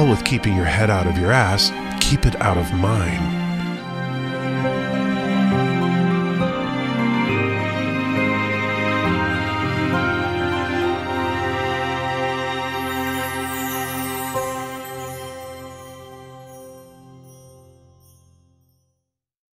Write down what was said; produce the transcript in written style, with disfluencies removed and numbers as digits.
well with keeping your head out of your ass, keep it out of mine.